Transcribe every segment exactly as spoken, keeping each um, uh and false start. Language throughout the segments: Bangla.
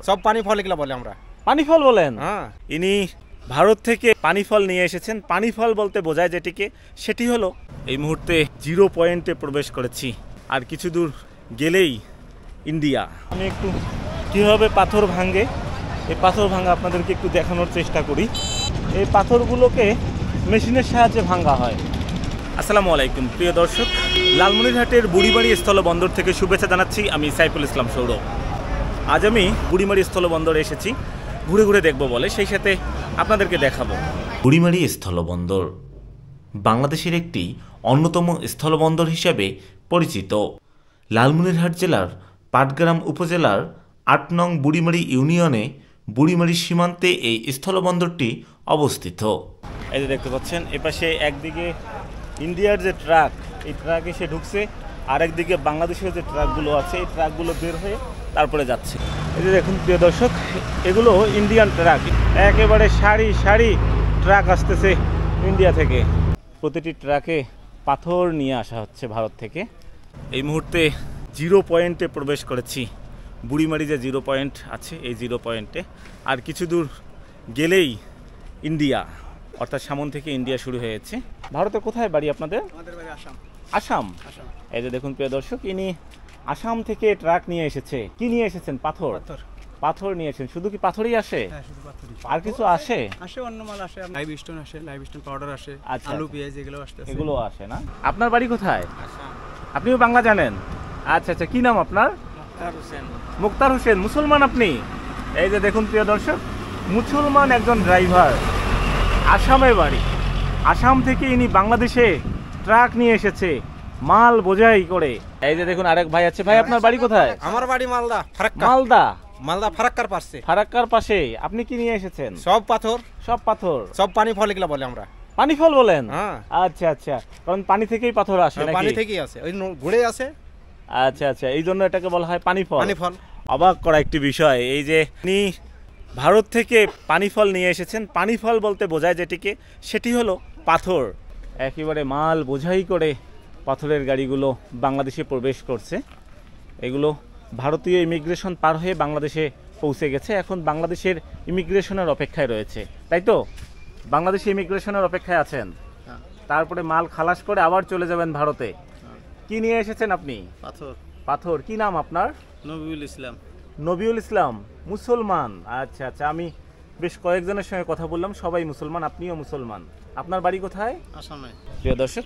সব পানি ফল এগুলো বলে আমরা। পানি ফল বলেন? হ্যাঁ। ইনি ভারত থেকে পানি ফল নিয়ে এসেছেন। পানি ফল বলতে বোঝায় যেটিকে, সেটি হলো এই মুহূর্তে জিরো পয়েন্টে প্রবেশ করেছি, আর কিছু দূর গেলেই ইন্ডিয়া। আমি একটু কীভাবে পাথর ভাঙে, এই পাথর ভাঙা আপনাদেরকে একটু দেখানোর চেষ্টা করি। এই পাথরগুলোকে মেশিনের সাহায্যে ভাঙা হয়। আসসালামু আলাইকুম প্রিয় দর্শক, লালমনিরহাটের বুড়িমারি স্থলবন্দর থেকে শুভেচ্ছা জানাচ্ছি। আমি সাইফুল ইসলাম সৌরভ। আজ আমি বুড়িমারি স্থলবন্দরে এসেছি, ঘুরে ঘুরে দেখব বলে, সেই সাথে আপনাদেরকে দেখাবো। বুড়িমারি স্থলবন্দর বাংলাদেশের একটি অন্যতম স্থলবন্দর হিসাবে পরিচিত। লালমনিরহাট জেলার পাটগ্রাম উপজেলার আট নং বুড়িমারি ইউনিয়নে বুড়িমারি সীমান্তে এই স্থলবন্দরটি অবস্থিত। এই যে দেখতে পাচ্ছেন, এপাশে একদিকে ইন্ডিয়ার যে ট্রাক, এই ট্রাক এসে ঢুকছে, আর একদিকে বাংলাদেশের যে ট্রাকগুলো আছে, এই ট্রাকগুলো বের হয়ে তারপরে যাচ্ছে। এই যে দেখুন প্রিয় দর্শক, এগুলো ইন্ডিয়ান ট্রাক, একেবারে সারি সারি ট্রাক আসতেছে ইন্ডিয়া থেকে। প্রতিটি ট্রাকে পাথর নিয়ে আসা হচ্ছে ভারত থেকে। এই মুহূর্তে জিরো পয়েন্টে প্রবেশ করেছি, বুড়িমারি যে জিরো পয়েন্ট আছে এই জিরো পয়েন্টে। আর কিছু দূর গেলেই ইন্ডিয়া, অর্থাৎ সামন থেকে ইন্ডিয়া শুরু হয়েছে। ভারতের কোথায় বাড়ি আপনাদের? আমাদের বাড়ি আসাম। আসাম? এই যে দেখুন প্রিয় দর্শক, ইনি আসাম থেকে ট্রাক নিয়ে এসেছে। কি নিয়ে এসেছেন? পাথর। পাথর নিয়ে এসেছেন। শুধু কি পাথরই আসে? হ্যাঁ, শুধু পাথরই। আর কিছু আসে? আসে অন্য মাল আসে, লাইভ স্টোন আসে, লাইভ স্টোন পাউডার আসে, আচ্ছা, আলু আচ্ছা। পেঁয়াজ এগুলো আসতেছে। এগুলো আসে না? আপনার বাড়ি কোথায়? আসাম। আপনিও বাংলা জানেন? আচ্ছা আচ্ছা, কি নাম আপনার? মুক্তার হোসেন। মুক্তার হোসেন। মুসলমান আপনি? এই যে দেখুন প্রিয় দর্শক, মুসলমান একজন ড্রাইভার, আসামে বাড়ি। আসাম থেকে ইনি বাংলাদেশে ট্রাক নিয়ে এসেছে মাল বোঝাই করে। এই যে দেখুন আরেক ভাই আছে। ভাই আপনার বাড়ি কোথায়? আমার বাড়ি মালদা, ফারাক্কা। মালদা? মালদা ফারাক্কার পাশে। ফারাক্কার পাশে। আপনি কি নিয়ে এসেছেন? সব পাথর, সব পাথর। সব পানি ফল এগুলো বলে আমরা। পানি ফল বলেন? হ্যাঁ। আচ্ছা আচ্ছা, কারণ পানি থেকেই পাথর আসে নাকি? পানি থেকেই আসে, ওই ঘুরে আসে। আচ্ছা আচ্ছা, এই জন্য এটাকে বলা হয় পানি ফল। পানি ফল। অবাক করা একটি বিষয়, এই যে উনি ভারত থেকে পানি ফল নিয়ে এসেছেন। পানি ফল বলতে বোঝায় যেটিকে, সেটি হলো পাথর। একেবারে মাল বোঝাই করে পাথরের গাড়িগুলো বাংলাদেশে প্রবেশ করছে। এগুলো ভারতীয় ইমিগ্রেশন পার হয়ে বাংলাদেশে পৌঁছে গেছে, এখন বাংলাদেশের ইমিগ্রেশনের অপেক্ষায় রয়েছে, তাই তো? বাংলাদেশে ইমিগ্রেশনের অপেক্ষায় আছেন, তারপরে মাল খালাস করে আবার চলে যাবেন ভারতে। কি নিয়ে এসেছেন আপনি? পাথর। পাথর। কি নাম আপনার? নবিউল ইসলাম। নবিউল ইসলাম, মুসলমান। আচ্ছা আচ্ছা, আমি বেশ কয়েকজনের সঙ্গে কথা বললাম, সবাই মুসলমান, আপনিও মুসলমান। আপনার বাড়ি কোথায়? আসামে। প্রিয় দর্শক,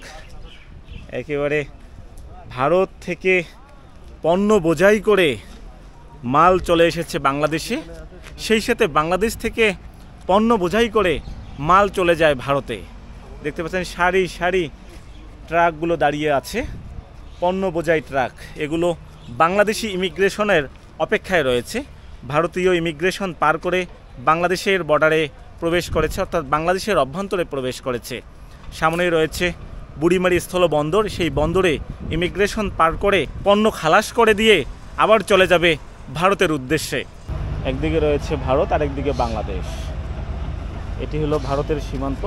একেবারে ভারত থেকে পণ্য বোঝাই করে মাল চলে এসেছে বাংলাদেশে, সেই সাথে বাংলাদেশ থেকে পণ্য বোঝাই করে মাল চলে যায় ভারতে। দেখতে পাচ্ছেন সারি সারি ট্রাকগুলো দাঁড়িয়ে আছে, পণ্য বোঝাই ট্রাক। এগুলো বাংলাদেশি ইমিগ্রেশনের অপেক্ষায় রয়েছে। ভারতীয় ইমিগ্রেশন পার করে বাংলাদেশের বর্ডারে প্রবেশ করেছে, অর্থাৎ বাংলাদেশের অভ্যন্তরে প্রবেশ করেছে। সামনেই রয়েছে বুড়িমারি স্থলবন্দর, সেই বন্দরে ইমিগ্রেশন পার করে পণ্য খালাস করে দিয়ে আবার চলে যাবে ভারতের উদ্দেশ্যে। একদিকে রয়েছে ভারত, আর একদিকে বাংলাদেশ। এটি হলো ভারতের সীমান্ত,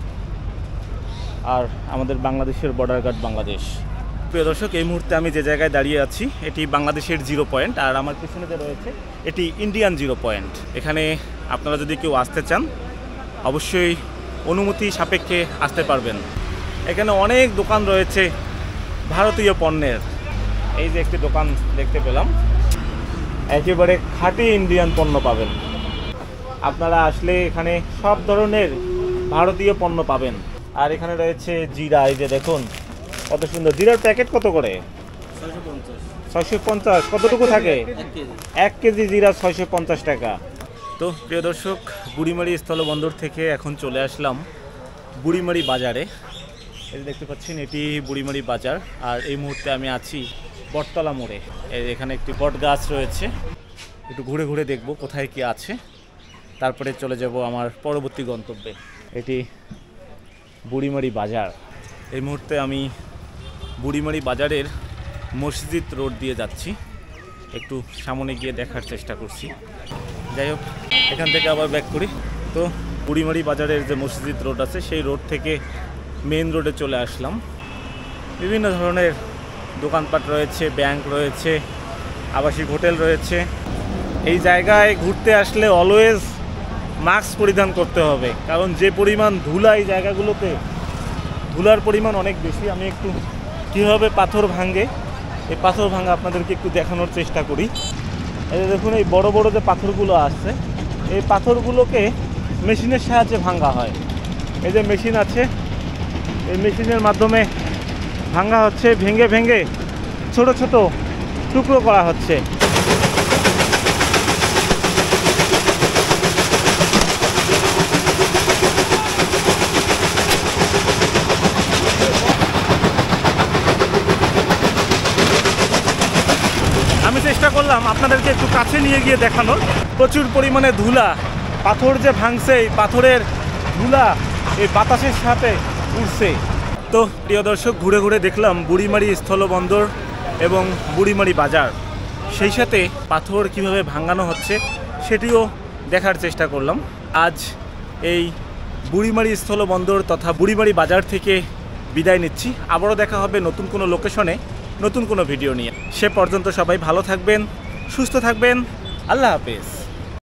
আর আমাদের বাংলাদেশের বর্ডার গার্ড বাংলাদেশ। প্রিয় দর্শক, এই মুহূর্তে আমি যে জায়গায় দাঁড়িয়ে আছি এটি বাংলাদেশের জিরো পয়েন্ট, আর আমার পিছনে যে রয়েছে এটি ইন্ডিয়ান জিরো পয়েন্ট। এখানে আপনারা যদি কেউ আসতে চান অবশ্যই অনুমতি সাপেক্ষে আসতে পারবেন। এখানে অনেক দোকান রয়েছে ভারতীয় পণ্যের। এই যে একটি দোকান দেখতে পেলাম, একেবারে খাঁটি ইন্ডিয়ান পণ্য পাবেন। আপনারা আসলে এখানে সব ধরনের ভারতীয় পণ্য পাবেন। আর এখানে রয়েছে জিরা, এই যে দেখুন কত সুন্দর। জিরার প্যাকেট কত করে? ছয়শো পঞ্চাশ। কতটুকু থাকে? এক কেজি জিরা ছয়শো পঞ্চাশ টাকা। তো প্রিয় দর্শক, বুড়িমারি স্থলবন্দর থেকে এখন চলে আসলাম বুড়িমারি বাজারে। এই দেখতে পাচ্ছেন এটি বুড়িমারি বাজার, আর এই মুহূর্তে আমি আছি বটতলা মোড়ে। এখানে একটি বট গাছ রয়েছে, একটু ঘুরে ঘুরে দেখব কোথায় কি আছে, তারপরে চলে যাব আমার পরবর্তী গন্তব্যে। এটি বুড়িমারি বাজার। এই মুহূর্তে আমি বুড়িমারি বাজারের মসজিদ রোড দিয়ে যাচ্ছি, একটু সামনে গিয়ে দেখার চেষ্টা করছি। যাই হোক, এখান থেকে আবার ব্যাক করি। তো বুড়িমারি বাজারের যে মসজিদ রোড আছে সেই রোড থেকে মেন রোডে চলে আসলাম। বিভিন্ন ধরনের দোকানপাট রয়েছে, ব্যাংক রয়েছে, আবাসিক হোটেল রয়েছে। এই জায়গায় ঘুরতে আসলে অলওয়েজ মাস্ক পরিধান করতে হবে, কারণ যে পরিমাণ ধুলা এই জায়গাগুলোতে, ধুলার পরিমাণ অনেক বেশি। আমি একটু কীভাবে পাথর ভাঙে, এই পাথর ভাঙা আপনাদেরকে একটু দেখানোর চেষ্টা করি। এই যে দেখুন, এই বড় বড় যে পাথরগুলো আসছে, এই পাথরগুলোকে মেশিনের সাহায্যে ভাঙা হয়। এই যে মেশিন আছে, এই মেশিনের মাধ্যমে ভাঙা হচ্ছে, ভেঙে ভেঙে ছোট ছোট টুকরো করা হচ্ছে। আমি চেষ্টা করলাম আপনাদেরকে একটু কাছে নিয়ে গিয়ে দেখানোর। প্রচুর পরিমাণে ধুলা, পাথর যে ভাঙছে, এই পাথরের ধুলা এই বাতাসের সাথে উড়ছে। তো প্রিয় দর্শক, ঘুরে ঘুরে দেখলাম বুড়িমারি স্থলবন্দর এবং বুড়িমারি বাজার, সেই সাথে পাথর কিভাবে ভাঙানো হচ্ছে সেটিও দেখার চেষ্টা করলাম। আজ এই বুড়িমারি স্থলবন্দর তথা বুড়িমারি বাজার থেকে বিদায় নিচ্ছি। আবারও দেখা হবে নতুন কোনো লোকেশনে, নতুন কোনো ভিডিও নিয়ে। সে পর্যন্ত সবাই ভালো থাকবেন, সুস্থ থাকবেন। আল্লাহ হাফেজ।